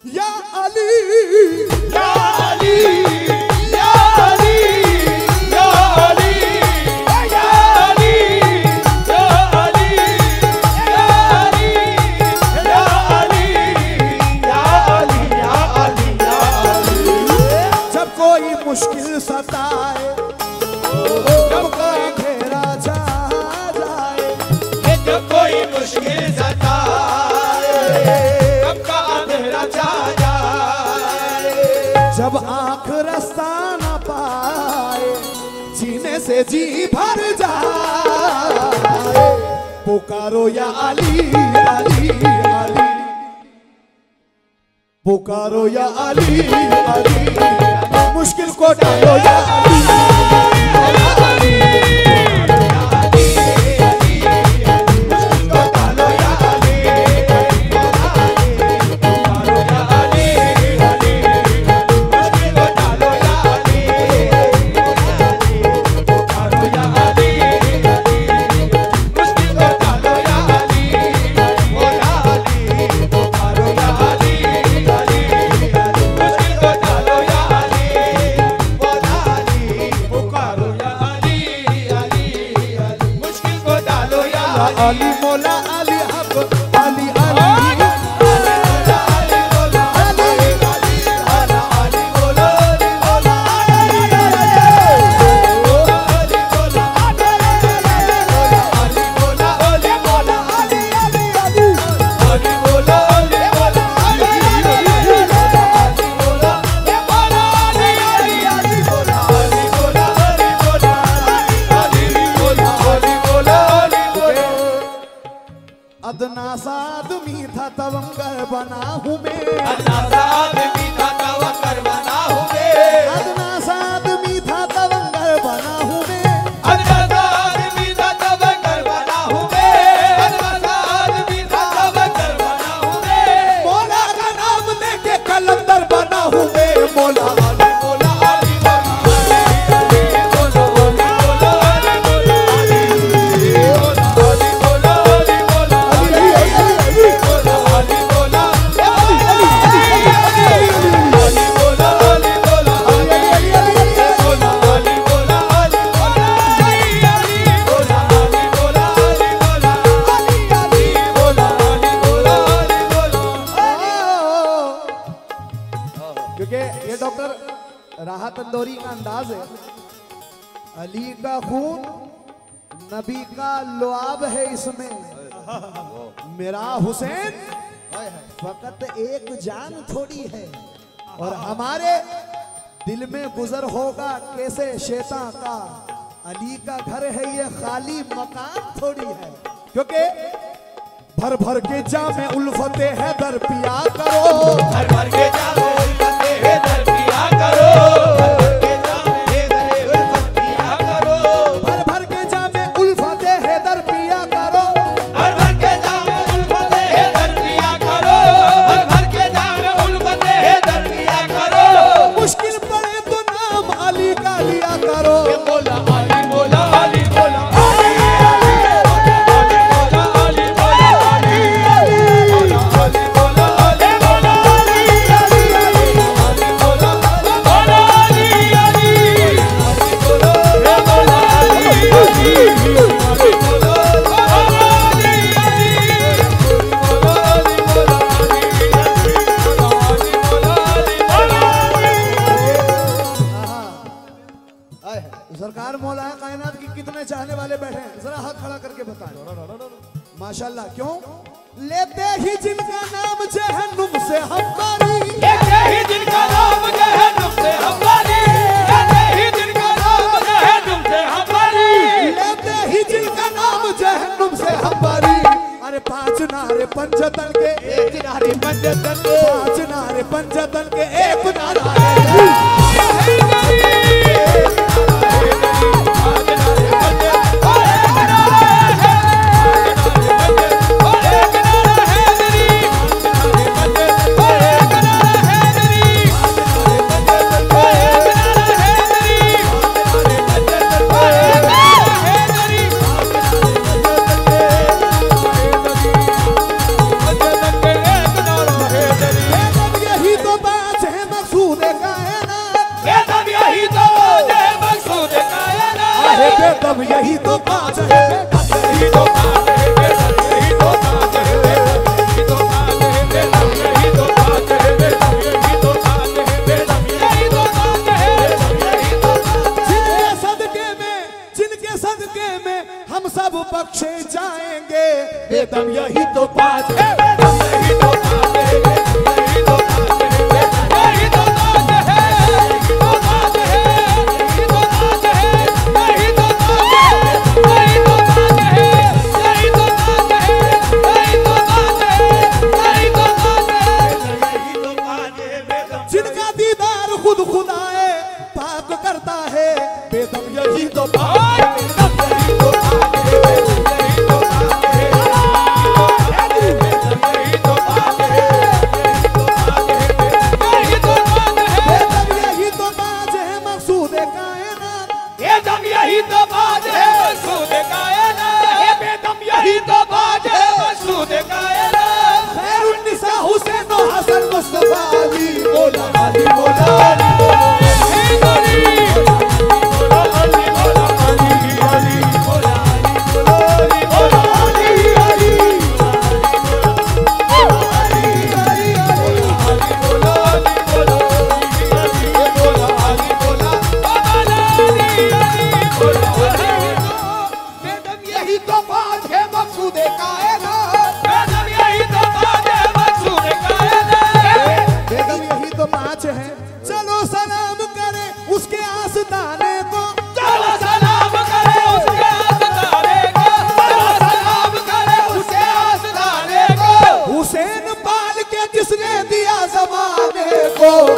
या अली या अली या अली या अली या अली या अली या अली या अली या अली या अली या अली। जब कोई मुश्किल सताए, जब कोई घेरा छा जाए, जब कोई मुश्किल सताए, कब का अंधेरा छा जाए, जब आंख रास्ता न पाए, जीने से जी भर जाए, पुकारो या अली अली अली, पुकारो या अली अली, मुश्किल को टालो या अली अली। अली मौला अली हक अली अली अदनासा आदमी था तवंगर बना हूँ मैं, अदनासा आदमी था तवंगर बना हूँ मैं, अदनासा आदमी था तवंगर बना हूँ मैं, अदनासा आदमी था तवंगर बना हूँ मैं, अदनासा आदमी था तवंगर बना हूँ मैं, मौला का नाम लेके कलंदर बना हूँ मैं, मौला ये डॉक्टर राहत अंदौरी का अंदाज है। अली का खून नबी का लुआब है इसमें, मेरा हुसैन फकत एक जान थोड़ी है, और हमारे दिल में गुजर होगा कैसे शैतान का, अली का घर है ये खाली मकान थोड़ी है, क्योंकि भर भर के जामे उल्फते है दर पिया करो, भर भर के जामे उल्फते है दर पिया करो, भर भर के जामे उल्फते है दर पिया करो, भर भर के जामे उल्फते है दर पिया करो, भर भर के जामे उल्फते है दर पिया करो, मुश्किल पड़े तो नाम अली का लिया करो, बोला अली बोला अली बोला सरकार मौला कायनात की कितने चाहने वाले बैठे हैं, जरा हाथ खड़ा करके बताएं। माशाल्लाह, क्यों लेते ही जिनका नाम जहन्नुम से हमारी, लेते ही जिनका नाम जहन्नुम से हमारी, लेते ही जिनका नाम जहन्नुम से हमारी, लेते ही जिनका नाम जहन्नुम से हमारी, अरे पांच नारे पंचतन के एक नारे पंचतन के, पांच नारे पंचतन के एक नारा है, बेदम यही तो बात है। चलो सलाम करे उसके आस्ताने को, चलो सलाम करे उसके आस्ताने को, चलो सलाम करे उसके आस्ताने को। हुसैन पाल के जिसने दिया जमाने को।